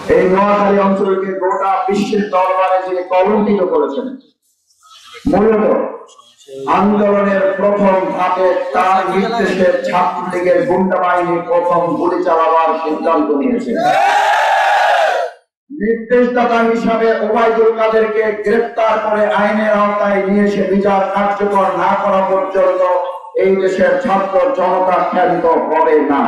এই নোয়াখালী অঞ্চলকে গোটা বিশ্বের দরবারে যে কলঙ্কিত করেছেন, মূলত আন্দোলনের প্রথম ধাপে তার নির্দেশে ছাত্রলীগের গুন্ডা বাহিনী প্রথম গুলি চালাবার সিদ্ধান্ত নিয়েছে। নির্দেশদাতা হিসাবে ওবায়দুল কাদেরকে গ্রেফতার করে আইনের আওতায় নিয়ে এসে বিচার কার্যকর না করা পর্যন্ত এই দেশের ছাত্র জনতা ক্ষান্ত হবে না।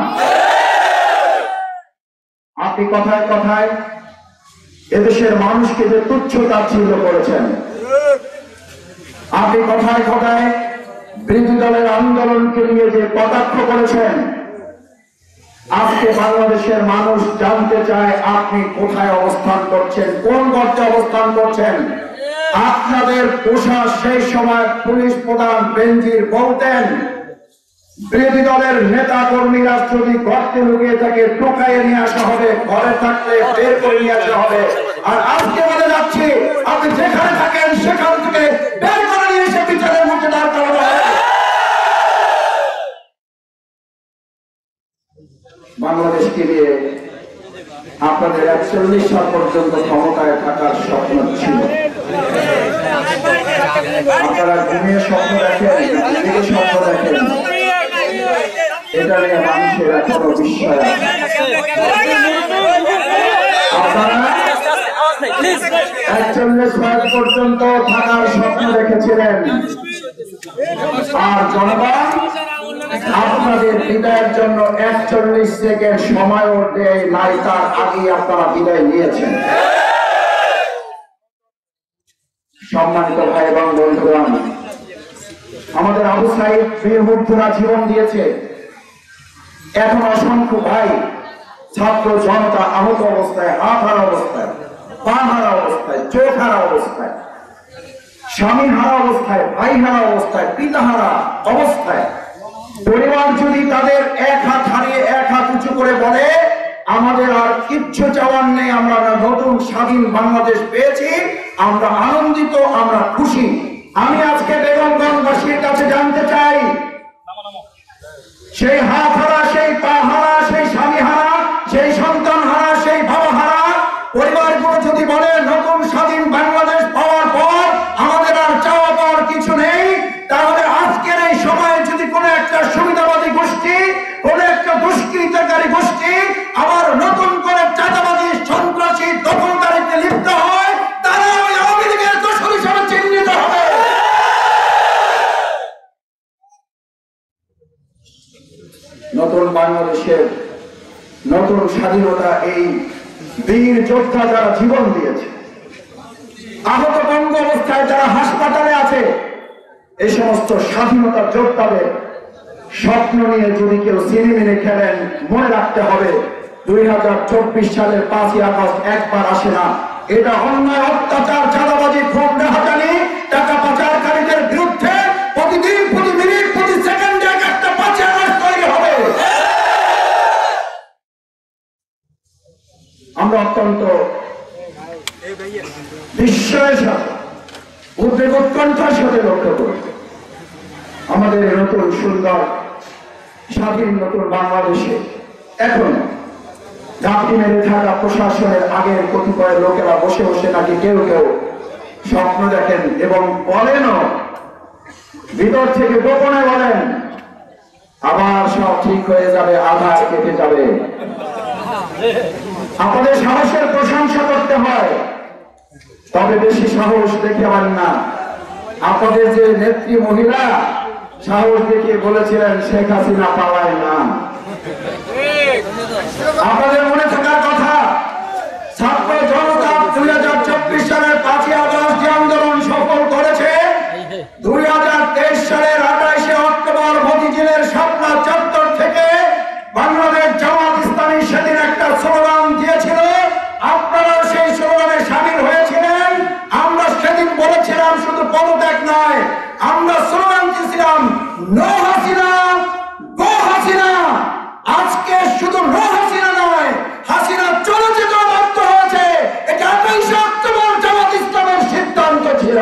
আপনি কথায় কথায় এদেশের মানুষকে যে তুচ্ছ তাচ্ছিল্য করেছেন, আপনি কথায় কথায় বিরোধী দলের আন্দোলনকে নিয়ে যে কটাক্ষ করেছেন, আজকে বাংলাদেশের মানুষ জানতে চায় আপনি কোথায় অবস্থান করছেন, কোন গর্তে অবস্থান করছেন। আপনাদের পোষা সেই সময় পুলিশ প্রধান বেনজির বলতেন, বিরোধী দলের নেতা কর্মীরা যদি গর্তে লুকিয়ে থাকে টোকাইয়ে নিয়ে আসা হবে, ঘরে থাকলে বের করে নিয়ে আসা হবে। আর আজকে বলে যাচ্ছি, আপনি যেখানে থাকেন সেখান থেকে বের করে নিয়ে এসে বিচারের মুখে দাঁড় করানো হবে। বাংলাদেশকে নিয়ে আপনাদের 41 সাল পর্যন্ত ক্ষমতায় থাকার স্বপ্ন ছিল। আপনারা ঘুমিয়ে স্বপ্ন দেখেন, স্বপ্ন দেখেন, এটা নিয়ে মানুষের এখনো বিস্ময়। আপনারা 41 সাল পর্যন্ত থাকার স্বপ্ন দেখেছিলেন, আর জনগণ আপনাদের বিদায়ের জন্য 41 সেকেন্ড সময়ও দেয় নাই, তার আগে আপনারা বিদায় নিয়েছেন। সম্মানিত ভাই এবং বন্ধুগণ, আমাদের আবু সাইদ বীর মুগ্ধরা জীবন দিয়েছে, এখন অসংখ্য ভাই ছাত্র জনতা আহত অবস্থায়, হাত হারা অবস্থায়, পা হারা অবস্থায়, চোখ হারা অবস্থায়, স্বামী হারা অবস্থায়, ভাই হারা অবস্থায়, পিতা হারা অবস্থায়। পরিবার যদি তাদের এক হাত হারিয়ে এক হাত উঁচু করে বলে আমাদের আর কিচ্ছু চাওয়ার নেই, আমরা নতুন স্বাধীন বাংলাদেশ পেয়েছি, আমরা আনন্দিত, আমরা খুশি। আমি আজকে বেগমগঞ্জবাসীর কাছে জানতে চাই, সেই হাত হারা, সেই পা হারা, সেই স্বামী হারা, সেই সন্তান হারা, সেই বাবা হারা পরিবারগুলো যদি বলে নতুন স্বাধীন বাংলাদেশ পাওয়ার পর আমাদের আর চাওয়া পাওয়ার কিছু নেই, তাহলে আজকের এই সময়ে যদি কোনো একটা সুবিধাবাদী গোষ্ঠী, কোন একটা দুষ্কৃতকারী গোষ্ঠী আবার নতুন করে চাঁদাবাদী, সন্ত্রাসী, দখলদারিতে লিপ্ত হয়, তারা ওই আওয়ামী লীগের দোষর হিসেবে চিহ্নিত হবে। নতুন বাংলাদেশের নতুন স্বাধীনতা এই বীর যোদ্ধা যারা জীবন দিয়েছে, আহত বঙ্গ অবস্থায় যারা হাসপাতালে আছে, এই সমস্ত স্বাধীনতা যোদ্ধাদের স্বপ্ন নিয়ে যদি কেউ সিনেমিনে খেলেন, মনে রাখতে হবে 2024 সালের 5ই আগস্ট একবার আসে না। এটা অন্যায়, অত্যাচার, চাঁদাবাজি, খুন, ডাকাতি, টাকা পাচারকারীদের বিরুদ্ধে প্রতিদিন, প্রতি মিনিট, প্রতি সেকেন্ডে একটা 5ই আগস্ট তৈরি হবে। আমরা অত্যন্ত বিস্ময়ের সাথে, উদ্বেগ উৎকণ্ঠার সাথে লক্ষ্য করি আমাদের নতুন সুন্দর স্বাধীন নতুন বাংলাদেশে এখন ঘাপটি মেরে থাকা প্রশাসনের আগের কতিপয় লোকেরা বসে বসে নাকি কেউ কেউ স্বপ্ন দেখেন এবং বলেনও, ভিতর থেকে গোপনে বলেন আবার সব ঠিক হয়ে যাবে, আধার কেটে যাবে। আপনাদের সাহসের প্রশংসা করতে হয়, তবে বেশি সাহস দেখাবেন না। আপনাদের যে নেত্রী মহিলা সাহস দেখিয়ে বলেছিলেন শেখ হাসিনা পালায় না। আপনাদের মনে থাকার কথা, ছাত্র জনতা 2024 সালের 5ই আগস্ট যে আন্দোলন সফল করেছে, 2023 সালের 28শে অক্টোবর মতিঝিলের শাপলা চত্বর থেকে বাংলাদেশ জামাত ইসলামী সেদিন একটা স্লোগান দিয়েছিল, আপনারা সেই স্লোগানে সামিল হয়েছিলেন। আমরা সেদিন বলেছিলাম শুধু পদত্যাগ নয়, আমরা স্লোগান দিয়েছিলাম নো হাসিনা, গো হাসিনা। আজকে শুধু নো হাসিনা নয়, হাসিনা চলে যেতে বাধ্য হয়েছে। এটা 28শে অক্টোবর জামাত ইসলামের সিদ্ধান্ত ছিল।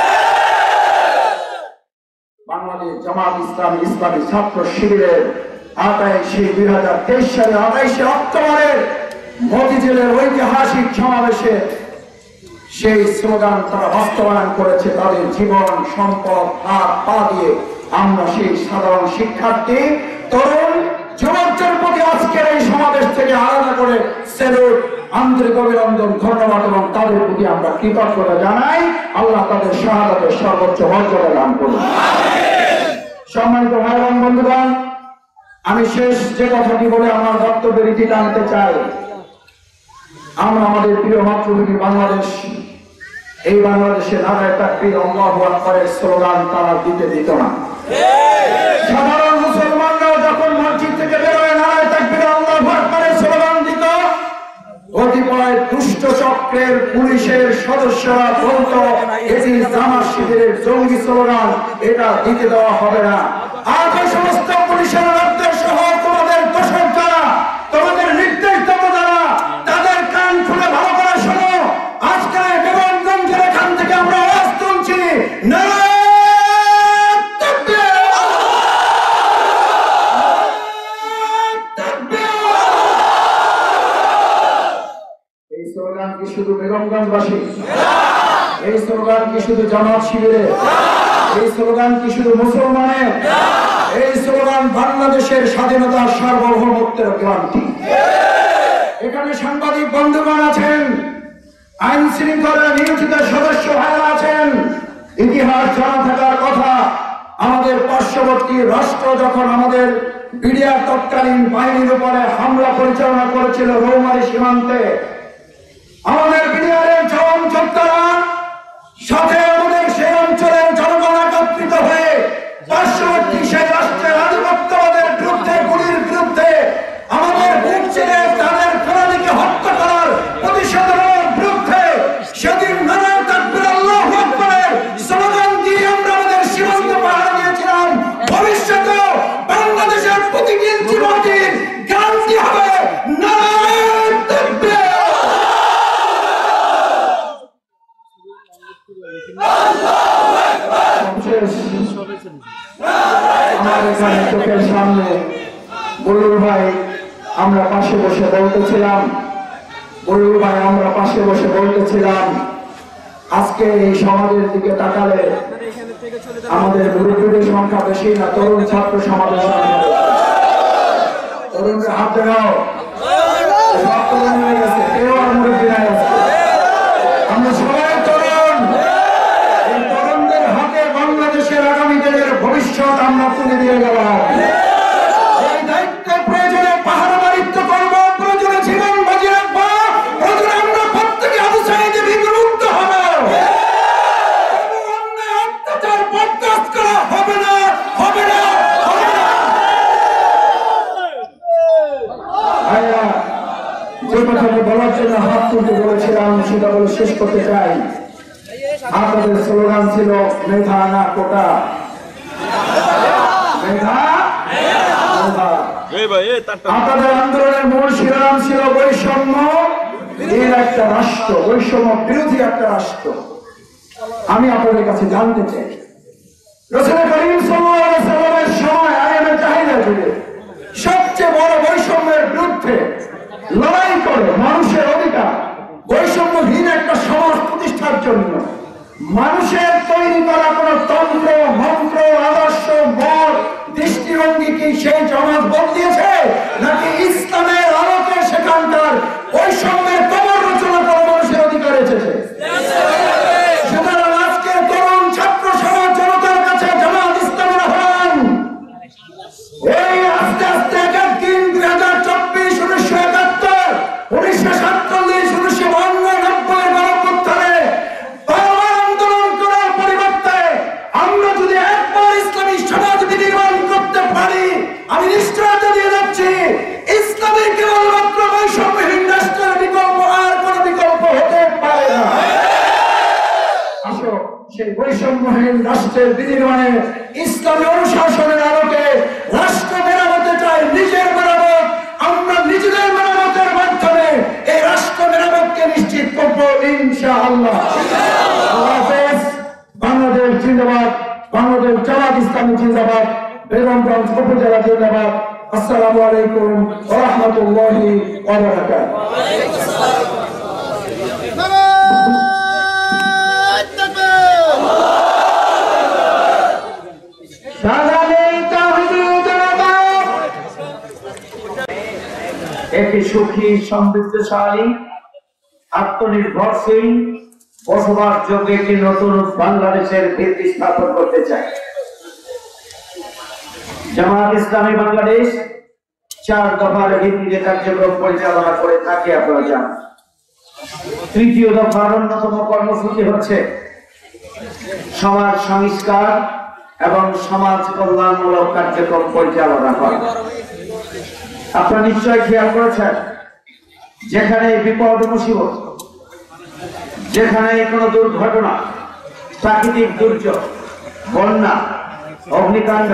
বাংলাদেশ জামাত ইসলামী ইসলামী ছাত্র শিবিরের 2023 সালে 28শে অক্টোবরের মতিঝিলের ঐতিহাসিক সমাবেশে সেই স্লোগান তারা বাস্তবায়ন করেছে তাদের জীবন সম্পদ হাত পা দিয়ে। আমরা সেই সাধারণ শিক্ষার্থী তরুণ যুবকদের প্রতি আজকের এই সমাবেশ থেকে আলাদা করে স্যালুট, আন্তরিক অভিনন্দন, ধন্যবাদ এবং তাদের প্রতি আমরা কৃতজ্ঞতা জানাই। আল্লাহ তাদের শাহাদাতের সর্বোচ্চ মর্যাদা দান করুন। সম্মানিত ভাই এবং বন্ধুগণ, আমি শেষ যে কথাটি বলে আমার বক্তব্যের ইতি টানতে চাই। আমরা আমাদের প্রিয় মাতৃভূমি বাংলাদেশ, এই বাংলাদেশে নারায়ে তাকবীর আল্লাহু আকবারের স্লোগান তারা দিতে দিত না। সাধারণ মুসলমানরাও যখন মসজিদ থেকে বেরোয় নারায়ে তাকবীর আল্লাহু আকবারের স্লোগান দিত, কতিপয় দুষ্ট চক্রের পুলিশের সদস্যরা বলতো এটি জামাত শিবিরের জঙ্গি স্লোগান, এটা দিতে দেওয়া হবে না। আজ সমস্ত পুলিশের লোকদের সহ তোমাদের দোষর যারা, তোমাদের নির্দেশ দেবো যারা, তাদের কান খুলে ভালো করে শোনো। আজকে বেগমগঞ্জের এখান থেকে আমরা আওয়াজ তুলছি, নারায়ে তাকবীর, এই স্লোগান কি শুধু বেগমগঞ্জবাসী? এই স্লোগান কি শুধু জামাত শিবিরের? এই স্লোগান কি শুধু মুসলমানের? এই স্লোগান বাংলাদেশের স্বাধীনতার সার্বভৌমত্বের গ্যারান্টি। এখানে সাংবাদিক বন্ধুগণ আছেন, আইন শৃঙ্খলা নিয়োজিত সদস্য ভাইরা আছেন। ইতিহাস জানা থাকার কথা, আমাদের পার্শ্ববর্তী রাষ্ট্র যখন আমাদের বিডিআর তৎকালীন বাহিনীর উপরে হামলা পরিচালনা করেছিল রৌমারী সীমান্তে, আমাদের বিডিআরের জওয়ান যোদ্ধারা সাথে আমাদের সেই অঞ্চলের জনগণ একত্রিত হয়ে পার্শ্ববর্তী সেই রাষ্ট্রের আধিপত্যবাদের বিরুদ্ধে, গুলির বিরুদ্ধে আমাদের বুক চিরে তাদের প্রাণীকে হত্যা করার প্রতিশোধ নেওয়ার বিরুদ্ধে সেদিন নারায়ে তাকবীর আল্লাহু আকবারের স্লোগান দিয়ে আমরা আমাদের সীমান্ত পাহারা দিয়েছিলাম। ভবিষ্যতেও বাংলাদেশের প্রতিটি ইঞ্চি মাটির গ্যারান্টি হবে নারায়ে তাকবীর। আমার এখানে চোখের সামনে বলুর ভাই আমরা পাশে বসে বলতেছিলাম, বলুর ভাই আমরা পাশে বসে বলতেছিলাম, আজকে এই সমাজের দিকে তাকালে আমাদের মুরব্বীদের সংখ্যা বেশি না, তরুণ ছাত্র সমাজের সংখ্যা। তরুণরা হাত দেখাও, সব তরুণ হয়ে গেছে, কেউ আর মুরব্বী নাই আছে। আমরা সবাই তরুণ। এই তরুণদের হাতে বাংলাদেশের আগামী দিনের ভবিষ্যৎ আমরা তুলে দিয়ে গেলাম। এই দায়িত্ব প্রয়োজনে পাহাড়বাড়িত্ব করবো, প্রয়োজনে জীবন বাজি রাখবো, প্রয়োজনে আমরা প্রত্যেকে আবু সাঈদের বিমুক্ত হবো। অন্যায় অত্যাচার বরদাস্ত করা হবে না, হবে না, হবে না। যে কথাটি বলার জন্য হাত তুলতে বলেছিলাম সেটা বলে শেষ করতে চাই। আপনাদের স্লোগান ছিল মেধা না কোটা, মেধা আপনাদের আন্দোলনের মূল শিরোনাম ছিল বৈষম্য এর একটা রাষ্ট্র, বৈষম্য বিরোধী একটা রাষ্ট্র। আমি আপনাদের কাছে জানতে চাই, রাসূল করিম সাল্লাল্লাহু আলাইহি ওয়াসাল্লামের সময় আইনের চাহিদা যুগে সবচেয়ে বড় বৈষম্যের বিরুদ্ধে লড়াই করে মানুষের অধিকার, বৈষম্যহীন একটা সমাজ প্রতিষ্ঠার জন্য মানুষের তৈরি করা কোন তন্ত্র মন্ত্র আদর্শ মত দৃষ্টিভঙ্গি কি সেই সমাজ বদলিয়েছে, নাকি ইসলামের আলোকে সেখানকার বৈষম্যের কবর রচনা করা মানুষের অধিকার এসেছে? সুতরাং আজকের তরুণ ছাত্র সমাজ জনতার কাছে জামাত ইসলামের আহ্বান, এই আস্তে আস্তে একের দিন 2024, 1971, 1947, 1992 গণঅভ্যুত্থানে বারবার আন্দোলন করার পরিবর্তে আমরা যদি একবার ইসলামী সমাজ বিনির্মাণ করতে পারি, আমি নিশ্চয়তা দিয়ে যাচ্ছি ইসলামী কেবলমাত্র বৈষম্যহীন রাষ্ট্রের বিকল্প, আর কোন বিকল্প হতে পারে না। আসো সেই বৈষম্যহীন রাষ্ট্রের বিনির্মাণে ইসলামী অনুশাসনের আলোকে রাষ্ট্র মেরামতে চাই, নিজের মেরামত আমরা নিজেদের মেরামতের মাধ্যমে এই রাষ্ট্র মেরামতকে নিশ্চিত করবো ইনশাআল্লাহ। আল্লাহ হাফেজ। বাংলাদেশ জিন্দাবাদ, বাংলাদেশ জামাত ইসলামী জিন্দাবাদ, বেগমগঞ্জ উপজেলা জিন্দাবাদ। আসসালামু আলাইকুম ওয়া রাহমাতুল্লাহি ওয়া বারাকাতুহু। একটি সুখী সমৃদ্ধশালী আত্মনির্ভরশীল বসবাসযোগ্য একটি নতুন বাংলাদেশের ভিত্তি স্থাপন করতে চাই। জামায়াত ইসলামী বাংলাদেশ 4 দফার ভিত্তিতে কার্যক্রম পরিচালনা করে থাকে, আপনারা জানেন। 3য় দফার অন্যতম কর্মসূচি হচ্ছে সমাজ সংস্কার এবং সমাজ কল্যাণমূলক কার্যক্রম পরিচালনা করা। আপনারা নিশ্চয়ই খেয়াল করেছেন, যেখানে বিপদ মুসিবত, যেখানে কোনো দুর্ঘটনা, প্রাকৃতিক দুর্যোগ, বন্যা, অগ্নিকাণ্ড,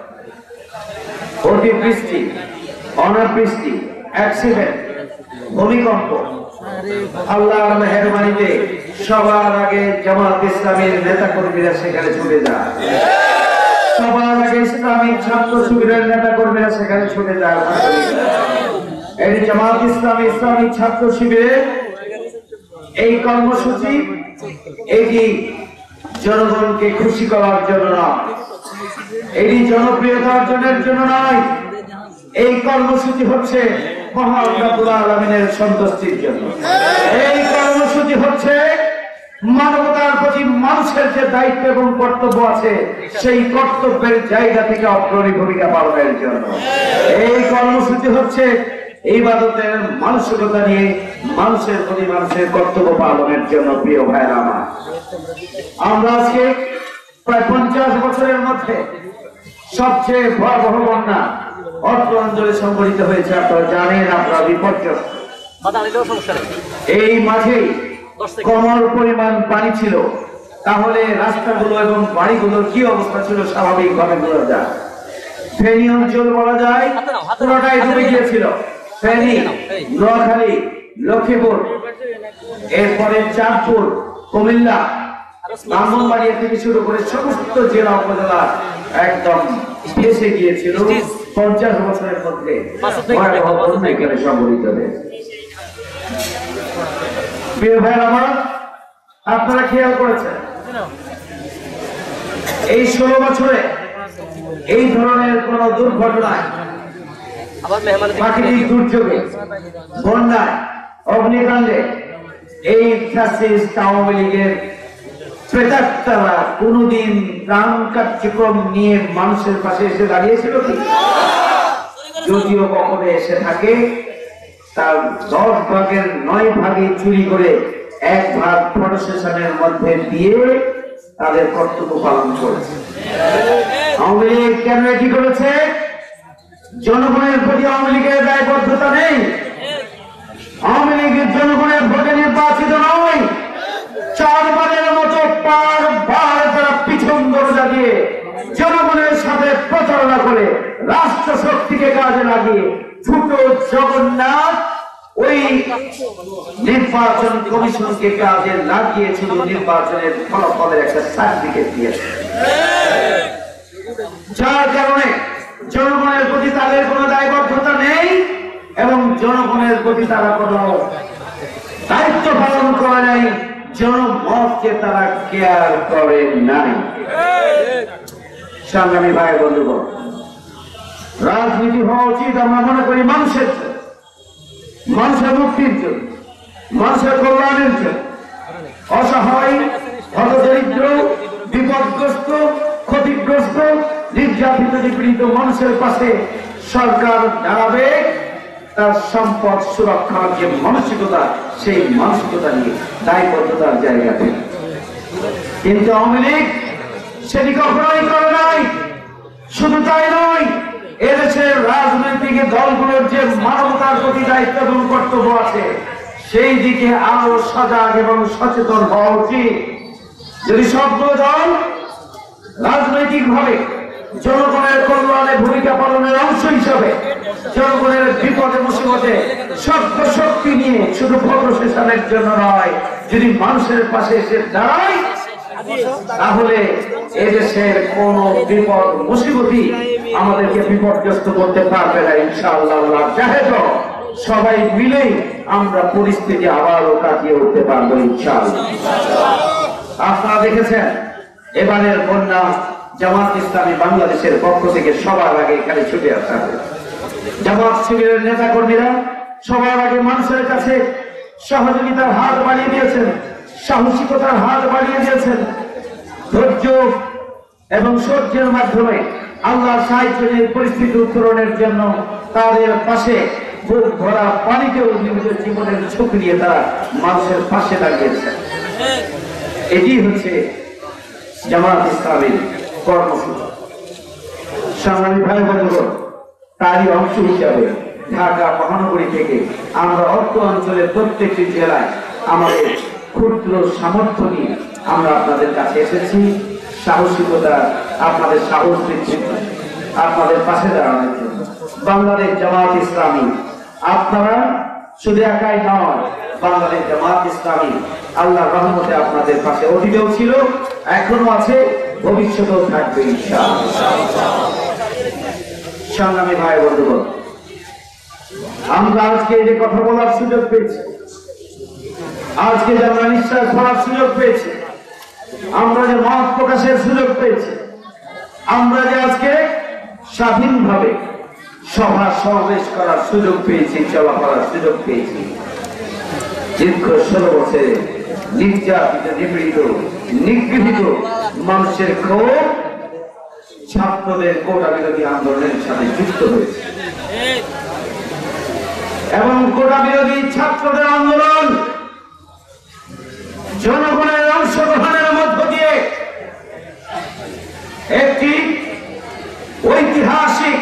অতিবৃষ্টি, অনাবৃষ্টি, অ্যাক্সিডেন্ট, ভূমিকম্প, আল্লাহর মেহেরবানিতে সবার আগে জামাত ইসলামের নেতা কর্মীরা সেখানে ছুটে যায়। সবার আগে ইসলামিক ছাত্র শিবিরের নেতা কর্মীরা সেখানে ছুটে যায়। এই জামাত ইসলামী ইসলামিক ছাত্র শিবিরের এই কর্মসূচি এটি জনগণকে খুশি করার জন্য নয়, এটি জনপ্রিয়তা অর্জনের জন্য নয়। এই কর্মসূচি হচ্ছে মহান রব্বুল আলামিনের সন্তুষ্টির জন্য। এই কর্মসূচি হচ্ছে মানবতার প্রতি মানুষের যে দায়িত্ব এবং কর্তব্য আছে, সেই কর্তব্যের জায়গা থেকে অগ্রণী ভূমিকা পালনের জন্য। এই কর্মসূচি হচ্ছে ইবাদতের মানসিকতা নিয়ে মানুষের প্রতি মানুষের কর্তব্য পালনের জন্য। প্রিয় ভাইরা আমার, আমরা আজকে প্রায় 50 বছরের মধ্যে সবচেয়ে ভয়াবহ বন্যা অত্র অঞ্চলে সংঘটিত হয়েছে, আপনারা জানেন। আপনারা বিপর্যস্ত। এই মাঝে কমল পরিমাণ পানি ছিল, তাহলে রাস্তাগুলো এবং বাড়িগুলোর কি অবস্থা ছিল স্বাভাবিকভাবে বোঝা যায়। ফেনী অঞ্চল বলা যায় পুরোটাই ডুবে গিয়েছিল। ফেনী, নোয়াখালী, লক্ষ্মীপুর, এরপরে চাঁদপুর, কুমিল্লা, ব্রাহ্মণবাড়িয়া থেকে শুরু করে সমস্ত জেলা উপজেলা একদম ভেসে গিয়েছিল 50 বছরের মধ্যে। ভয়াবহ বন্যা এখানে সংঘটিত হয়েছে। প্রিয় ভাইরা আমার, আপনারা খেয়াল করেছেন এই 16 বছরে এই ধরনের কোন দুর্ঘটনায়, প্রাকৃতিক দুর্যোগে, বন্যায়, অগ্নিকাণ্ডে এই ফ্যাসিস্ট আওয়ামী লীগের প্রেতাত্মারা কোনদিন ত্রাণ কার্যক্রম নিয়ে মানুষের পাশে এসে দাঁড়িয়েছিল কি? যদিও কখনো এসে থাকে, তার 10 ভাগের 9 ভাগে চুরি করে 1 ভাগ প্রশাসনের মধ্যে দিয়ে তাদের কর্তব্য পালন করেছে। আওয়ামী লীগ কেন এটি করেছে? জনগণের প্রতি আওয়ামী লীগের দায়বদ্ধতা নেই। আওয়ামী লীগের জনগণের ভোটে নির্বাচিত নয়। 4 বারের মতো বারবার তারা পিছন দরজা দিয়ে জনগণের সাথে প্রচারণা করে রাষ্ট্র শক্তিকে কাজে লাগিয়ে ছোট জগন্নাথ ওই নির্বাচন কমিশনকে কাজে লাগিয়ে শুধু নির্বাচনের ফলাফলের একটা সার্টিফিকেট দিয়েছে, যার কারণে জনগণের প্রতি তাদের কোনো দায়বদ্ধতা নেই এবং জনগণের প্রতি তারা কোনো দায়িত্ব পালন করে নাই। জনমতকে তারা কেয়ার করে নাই। সংগ্রামী ভাই বন্ধুগণ, রাজনীতি হওয়া উচিত আমরা মনে করি মানুষের মুক্তির জন্য, মানুষের কল্যাণের জন্য। অসহায়, হতদরিদ্র, বিপদগ্রস্ত, ক্ষতিগ্রস্ত, নির্যাতিত, নিপীড়িত মানুষের পাশে সরকার দাঁড়াবে। তার সম্পদ সুরক্ষার যে মানসিকতা, সেই মানসিকতা নিয়ে দায়বদ্ধতার জায়গাতে। কিন্তু আওয়ামী লীগ সেটি কখনোই করে নাই। শুধু তাই নয়, এদেশের রাজনৈতিক দলগুলোর যে মানবতার প্রতি দায়িত্ব এবং কর্তব্য আছে, সেই দিকে আরো সজাগ এবং সচেতন হওয়া উচিত। যদি সবগুলো দল রাজনৈতিক ভাবে জনগণের কল্যাণে ভূমিকা পালনের অংশ হিসাবে জনগণের বিপদে মুসিবতে সভ্য শক্তি নিয়ে শুধু ভোট সেশনের জন্য নয়, যদি মানুষের পাশে এসে দাঁড়ায়, তাহলে এদেশের কোন বিপদ মুসিবতই আমাদেরকে বিপদগ্রস্ত করতে পারবে না ইনশাআল্লাহ। সবাই মিলেই আমরা পরিস্থিতি আবারও কাটিয়ে উঠতে পারবো ইনশাআল্লাহ। আপনারা দেখেছেন এবারের বন্যা জামাত ইসলামী বাংলাদেশের পক্ষ থেকে সবার আগে এখানে ছুটে আসা হবে। জামাত শিবিরের নেতা কর্মীরা সবার আগে মানুষের কাছে সহযোগিতার হাত বাড়িয়ে দিয়েছেন, সাহসিকতার হাত বাড়িয়ে দিয়েছেন। ধৈর্য এবং সহ্যের মাধ্যমে আল্লাহর সাহায্যের পরিস্থিতি উত্তরণের জন্য তাদের পাশে বুক ভরা পানিকেও নিজেদের জীবনের ঝুঁকি নিয়ে তারা মানুষের পাশে দাঁড়িয়েছেন। এটি হচ্ছে জামাত ইসলামের কর্মসূচি। সংগ্রামী ভাই বন্ধুগণ, তারই অংশ হিসাবে ঢাকা মহানগরী থেকে আমরা অর্থ অঞ্চলের প্রত্যেকটি জেলায় আমাদের ক্ষুদ্র সামর্থ্য নিয়ে আমরা আপনাদের কাছে এসেছি। সাহসিকতা, আপনাদের সাহস বৃদ্ধি, আপনাদের পাশে দাঁড়ানোর জন্য। বাংলাদেশ জামাত ইসলামী আপনারা শুধু একাই নয়, বাংলাদেশ জামাত ইসলামী আল্লাহর রহমতে আপনাদের পাশে অতীতেও ছিল, এখনো আছে, ভবিষ্যতেও থাকবে ইনশাআল্লাহ। সংগ্রামী ভাই বন্ধুগণ, আমরা আজকে এই যে কথা বলার সুযোগ পেয়েছি, আজকে যে আমরা নিঃশ্বাস করার সুযোগ পেয়েছি, আমরা যে মত প্রকাশের সুযোগ পেয়েছি, আমরা যে আজকে স্বাধীনভাবে সভা সমাবেশ করার সুযোগ পেয়েছি, চলাফেরার সুযোগ পেয়েছি, দীর্ঘ 16 বছরে নির্যাতিত, নিপীড়িত, নিগৃহীত মানুষের ক্ষোভ ছাত্রদের কোটা বিরোধী আন্দোলনের সাথে যুক্ত হয়েছে এবং কোটা বিরোধী ছাত্রদের আন্দোলন জনগণের অংশগ্রহণের মধ্য দিয়ে একটি ঐতিহাসিক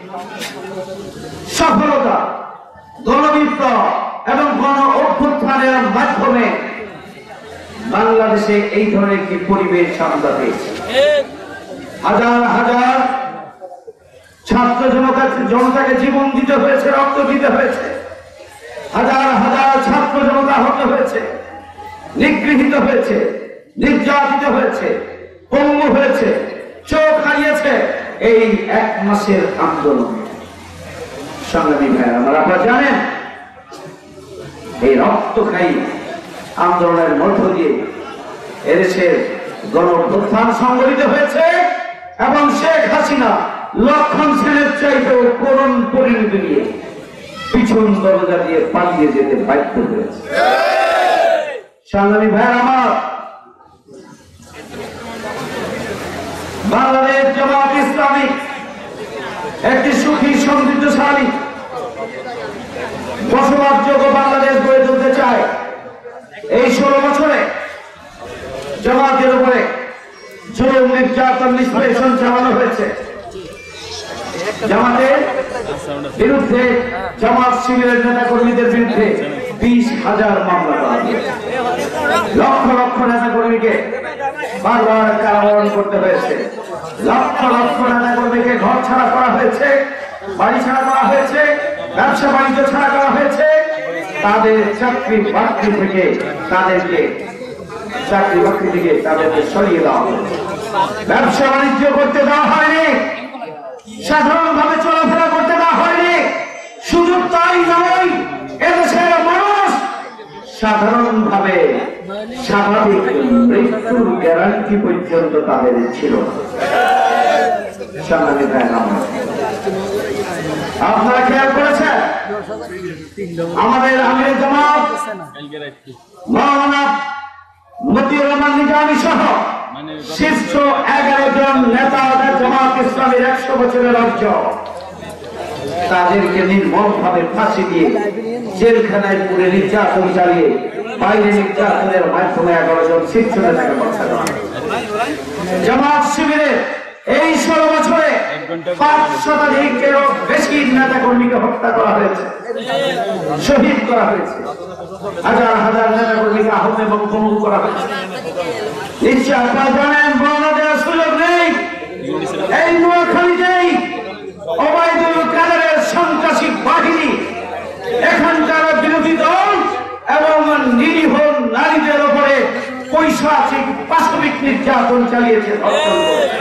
সফলতা, গণবিপ্লব এবং গণ অভ্যুত্থানের মাধ্যমে বাংলাদেশে এই ধরনের একটি পরিবেশ আমরা পেয়েছি। হাজার হাজার ছাত্র জনতাকে জীবন দিতে হয়েছে, রক্ত দিতে হয়েছে, হাজার হাজার ছাত্র জনতা আহত হয়েছে, নিগৃহীত হয়েছে, নির্যাতিত হয়েছে, পঙ্গু হয়েছে, চোখ হারিয়েছে এই 1 মাসের আন্দোলন। সংগ্রামী ভাই আমার, আপনারা জানেন এই রক্তক্ষয়ী আন্দোলনের মধ্য দিয়ে এদেশের গণ অভ্যুত্থান সংগঠিত হয়েছে এবং শেখ হাসিনা লক্ষণ সেনের চাইতেও করুণ পরিণতি নিয়ে পিছন দরজা দিয়ে পালিয়ে যেতে বাধ্য হয়েছে। সংগ্রামী ভাই আমার, বাংলাদেশ জামাত ইসলামী একটি সুখী সমৃদ্ধশালী বসবাসযোগ্য বাংলাদেশ গড়ে তুলতে চায়। এই 16 বছরে জামাতের উপরে জুলুম, নির্যাতন, নিষ্পেষণ চালানো হয়েছে। জামাতের বিরুদ্ধে, জামাত শিবিরের নেতা কর্মীদের বিরুদ্ধে 20,000 মামলা করা হয়েছে। লক্ষ লক্ষ নেতা কর্মীকে বারবার কারাবরণ করতে হয়েছে। লক্ষ লক্ষ নেতা কর্মীকে ঘর ছাড়া করা হয়েছে, বাড়ি ছাড়া করা হয়েছে, ব্যবসা বাণিজ্য ছাড়া করা হয়েছে। তাদের চাকরি বাকরি থেকে তাদেরকে সরিয়ে দেওয়া হয়েছে। ব্যবসা বাণিজ্য করতে দেওয়া হয়নি, সাধারণভাবে চলাফেরা করতে দেওয়া হয়নি। শুধু তাই নয়, এদেশের মানুষ সাধারণভাবে স্বাভাবিক মৃত্যুর গ্যারান্টি পর্যন্ত তাদের ছিল না। আপনারা খেয়াল করেছেন আমাদের আমির জামাত মাওলানা মতিউর রহমান নিজামী সহ শীর্ষ 11 জন নেতা জামাত ইসলামের 100 বছরের অর্জন, তাদেরকে নির্মমভাবে ফাঁসি দিয়ে জেলখানায় পুরে নির্যাতন চালিয়ে বাইরে নির্যাতনের মাধ্যমে 11 জন শীর্ষ নেতাকে হত্যা করা। জামাত শিবিরের এই 16 বছরে 5 শতাধিকেরও বেশি নেতা কর্মীকে হত্যা করা হয়েছে, শহীদ করা হয়েছে, হাজার হাজার নেতা কর্মীকে আহত এবং পঙ্গু করা হয়েছে। নিশ্চয় আপনারা জানেন, বর্ণনা দেওয়ার সুযোগ নেই, এই নোয়াখালীতেই ওবায়দুল কাদেরের সন্ত্রাসী বাহিনী এখানকার বিরোধী দল এবং নিরীহ নারীদের উপরে পৈশাচিক পাশবিক নির্যাতন চালিয়েছে, ধর্ষণ করেছে।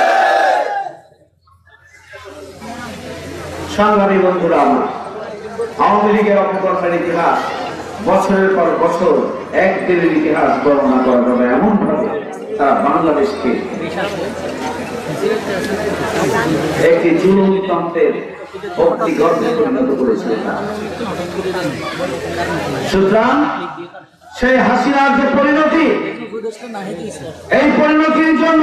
সংগ্রামী বন্ধুরা, আমার আওয়ামী লীগের অপকর্মের ইতিহাস বছরের পর বছর একদিনের ইতিহাস বর্ণনা করা যাবে। এমন ভাবে তারা বাংলাদেশকে একটি জুলুমতন্ত্রের অগ্নিগর্ভে পরিণত করেছিল। সুতরাং সেই হাসিনার যে পরিণতি, এই পরিণতির জন্য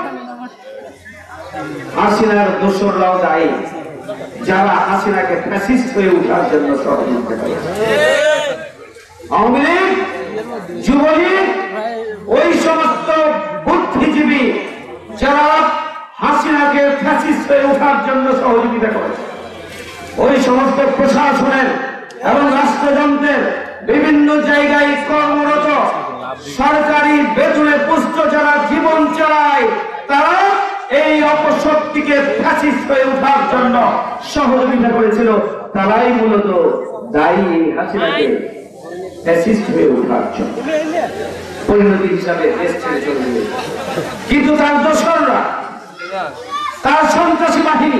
হাসিনার দোসররাও দায়ী, যারা হাসিনাকে ফ্যাসিস্ট হয়ে ওঠার জন্য সহযোগিতা করেছে। আওয়ামী লীগ, যুবলীগ, ওই সমস্ত বুদ্ধিজীবী যারা হাসিনাকে ফ্যাসিস্ট হয়ে ওঠার জন্য সহযোগিতা করেছে, ওই সমস্ত প্রশাসনের এবং রাষ্ট্রযন্ত্রের বিভিন্ন জায়গায় কর্মরত সরকারি বেতনে পুষ্ট যারা জীবন চালায়, তারা এই অপশক্তিকে ফ্যাসিস্ট হয়ে ওঠার জন্য সহযোগিতা করেছিল। তারাই মূলত দায়ী হাসিনাকে ফ্যাসিস্ট হয়ে ওঠার জন্য পরিণতি হিসাবে দেশ ছেড়ে চলে গেছে। কিন্তু তার দোসররা, তার সন্ত্রাসী বাহিনী,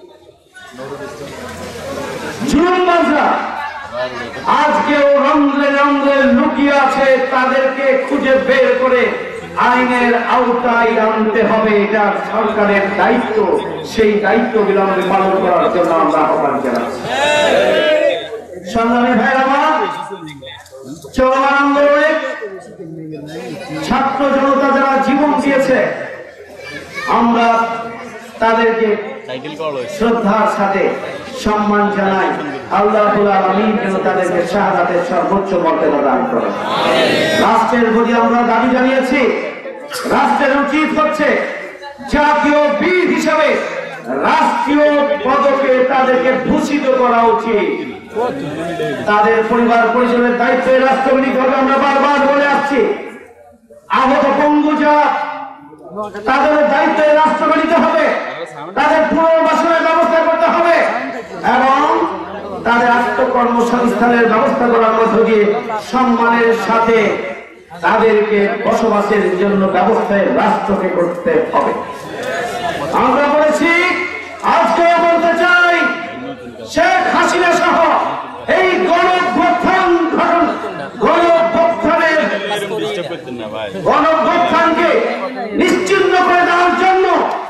জুলুমবাজরা আজকেও রন্ধ্রে রন্ধ্রে লুকিয়ে আছে। তাদেরকে খুঁজে বের করে আইনের আওতায় আনতে হবে, এটা সরকারের দায়িত্ব। সেই দায়িত্ব বিলম্বে পালন করার জন্য আমরা আহ্বান জানাচ্ছি। সংগ্রামী ভাইয়েরা আমার, চলমান আন্দোলনে ছাত্র জনতা যারা জীবন দিয়েছে, আমরা তাদেরকে শ্রদ্ধার সাথে সম্মান জানাই। আল্লাহ রাব্বুল আলামিন যেন তাদেরকে শাহাদাতের সর্বোচ্চ মর্যাদা দান করেন। রাষ্ট্রের প্রতি আমরা দাবি জানিয়েছি, রাষ্ট্রের উচিত হচ্ছে জাতীয় বীর হিসাবে রাষ্ট্রীয় পদকে তাদেরকে ভূষিত করা উচিত। তাদের পরিবার পরিজনের দায়িত্বে রাষ্ট্রবিধি হবে, আমরা বারবার বলে আসছি। আহত পঙ্গু যারা, তাদের দায়িত্বে রাষ্ট্র নিতে হবে, তাদের পুনর্বাসনের ব্যবস্থা করতে হবে এবং তাদের আত্মকর্মসংস্থানের ব্যবস্থা করার মধ্য দিয়ে সম্মানের সাথে তাদেরকে বসবাসের জন্য ব্যবস্থায় রাষ্ট্রকে করতে হবে। আমরা বলেছি, আজকে বলতে চাই, শেখ হাসিনা সহ এই গণঅভ্যুত্থানকে নিশ্চিহ্ন করে দেওয়ার জন্য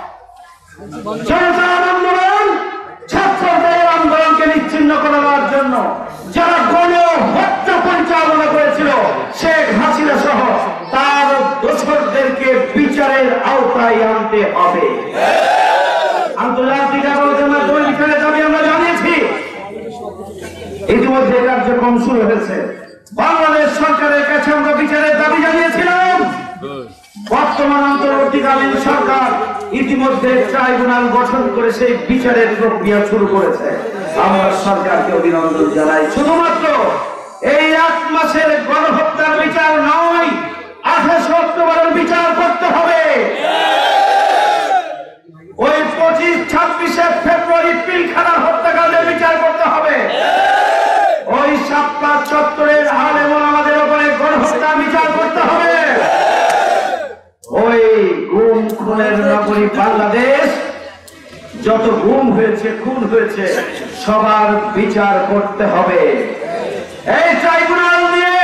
জনতার আন্দোলন, ছাত্রদের আন্দোলনকে নিশ্চিহ্ন করে দেওয়ার জন্য যারা গণহত্যা পরিচালনা করেছিল, শেখ হাসিনা সহ তার দোসরদেরকে বিচারের আওতায় আনতে হবে। আন্তর্জাতিক আদালতের মাধ্যমে বিচারের দাবি আমরা জানিয়েছি। ইতিমধ্যে কার্যক্রম শুরু হয়েছে। বাংলাদেশ সরকারের কাছে আমরা বিচারের দাবি জানিয়েছিলাম। বর্তমান অন্তর্বর্তীকালীন সরকার ইতিমধ্যে ট্রাইব্যুনাল গঠন করে সেই বিচারের প্রক্রিয়া শুরু করেছে। আমরা সরকারকে অভিনন্দন জানাই। শুধুমাত্র এই 1 মাসের গণহত্যার বিচার নয়, 28 অক্টোবরের বিচার করতে হবে। ওই 25-26 ফেব্রুয়ারি পিলখানার হত্যাকাণ্ডের বিচার করতে হবে। ওই শাপলা চত্বরের আলেম ওলামাদের উপরে গণহত্যার বিচার করতে হবে। ওই গুম খুনের নগরী বাংলাদেশ, যত গুম হয়েছে, খুন হয়েছে, সবার বিচার করতে হবে। এই ট্রাইব্যুনাল নিয়ে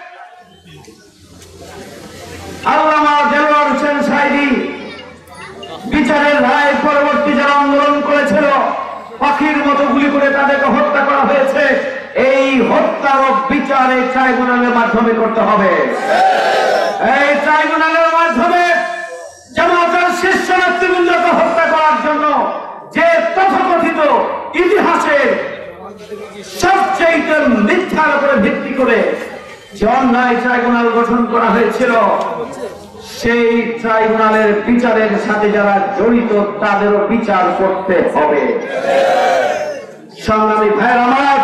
আল্লামা দেলোয়ার হোসেন সাঈদী বিচারের রায় পরবর্তী যারা আন্দোলন করেছিল, পাখির মতো গুলি করে তাদেরকে হত্যা করা হয়েছে, এই হত্যার বিচার এই ট্রাইব্যুনালের মাধ্যমে করতে হবে। এই ট্রাইব্যুনালের মাধ্যমে জামাতের শীর্ষ নেতৃবৃন্দকে হত্যা করার জন্য যে তথাকথিত ইতিহাসের সবচেয়ে মিথ্যার উপরে ভিত্তি করে যে অন্যায় ট্রাইব্যুনাল গঠন করা হয়েছিল, সেই ট্রাইব্যুনালের বিচারের সাথে যারা জড়িত তাদেরও বিচার করতে হবে। সংগ্রামী ভাইয়েরা আমার,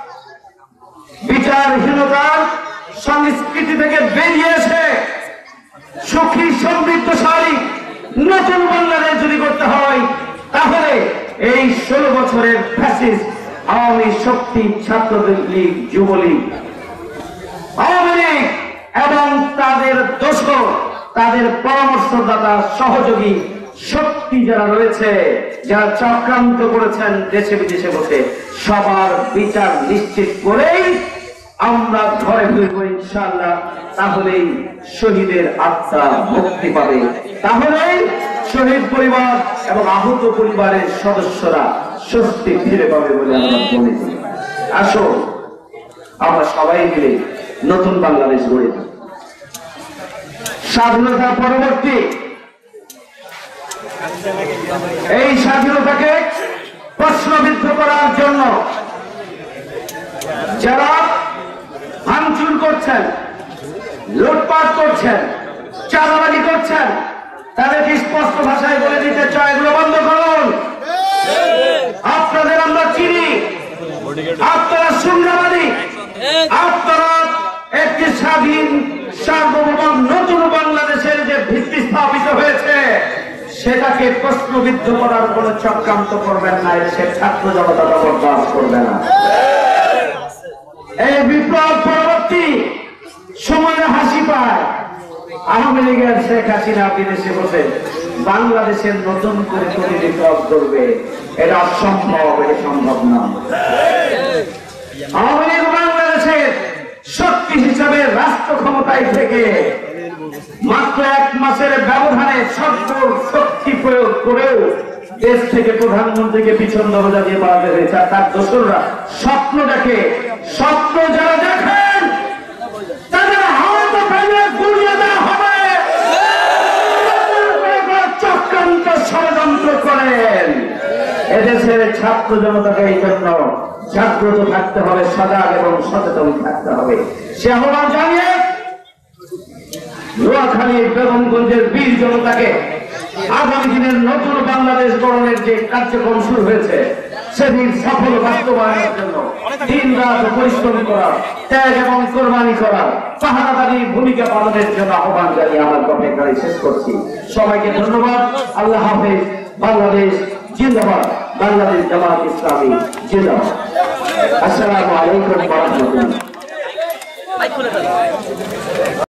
বিচারহীনতার সংস্কৃতি থেকে বেরিয়ে এসে সুখী সমৃদ্ধশালী নতুন বাংলাদেশ যদি করতে হয়, তাহলে এই 16 বছরের ফ্যাসিস্ট আওয়ামী শক্তি, ছাত্রলীগ, যুবলীগ, আওয়ামী লীগ এবং তাদের দোষর, তাদের পরামর্শদাতা, সহযোগী শক্তি যারা রয়েছে, যারা চক্রান্ত করেছেন দেশে বিদেশে বসে, সবার বিচার নিশ্চিত করেই আমরা ঘরে ফিরবো ইনশাআল্লাহ। তাহলেই শহীদের আত্মা মুক্তি পাবে, তাহলেই শহীদ পরিবার এবং আহত পরিবারের সদস্যরা স্বস্তি ফিরে পাবে বলে আমরা মনে করি। আসো আমরা সবাই মিলে নতুন বাংলাদেশ গড়ে তুলি। স্বাধীনতা পরবর্তী এই স্বাধীনতাকে প্রশ্নবিদ্ধ করার জন্য যারা ভাঙচুর করছেন, লুটপাট করছেন, চাঁদাবাজি করছেন, তাদেরকে স্পষ্ট ভাষায় বলে দিতে চাই, এগুলো বন্ধ করুন। আপনাদের আমরা চিনি, আপনারা সুন্দরবাদী, আপনারা একটি স্বাধীন সার্বভৌম নতুন বাংলাদেশের যে ভিত্তি স্থাপিত হয়েছে সেটাকে প্রশ্নবিদ্ধ করার কোন চক্রান্ত করবেন না, সে ছাত্র জনতা বরদাস্ত করবে না। এই বিপ্লব পরবর্তী সময়ে হাসি পায় আওয়ামী লীগের শেখ হাসিনা বিদেশে বসে বাংলাদেশের নতুন করে কোটি বিপ্লব করবে, এটা অসম্ভব, এটা সম্ভব না। আওয়ামী লীগ বাংলাদেশের শক্তি হিসাবে রাষ্ট্র ক্ষমতায় থেকে মাত্র 1 মাসের ব্যবধানে সকল শক্তি প্রয়োগ করেও দেশ থেকে প্রধানমন্ত্রীকে পিছন দরজা দিয়ে পালাতে হয়েছে। আর তার দোসররা স্বপ্ন দেখে, স্বপ্ন যারা দেখেন তাদের হাত ভেঙে গুড়িয়ে দেওয়া হবে, চক্রান্ত ষড়যন্ত্র করেন। এদেশের ছাত্র জনতাকে এই জন্য জাগ্রত থাকতে হবে, সজাগ এবং সচেতন থাকতে হবে। সে আহ্বান জানিয়ে নোয়াখালীর বেগমগঞ্জের বীর জনতাকে আগামী দিনের নতুন বাংলাদেশ গঠনের যে কার্যক্রম শুরু হয়েছে সেদিন সফল বাস্তবায়নের জন্য দিন রাত পরিশ্রম করা, ত্যাগ এবং কোরবানি করা, পাহারাদারির ভূমিকা পালনের জন্য আহ্বান জানিয়ে আমার কথা এখানে শেষ করছি। সবাইকে ধন্যবাদ। আল্লাহ হাফেজ। বাংলাদেশ জিন্দাবাদ। বাংলাদেশ জামাত ইসলামী জিন্দাবাদ। আসসালামু আলাইকুম ওয়া রাহমাতুল্লাহ।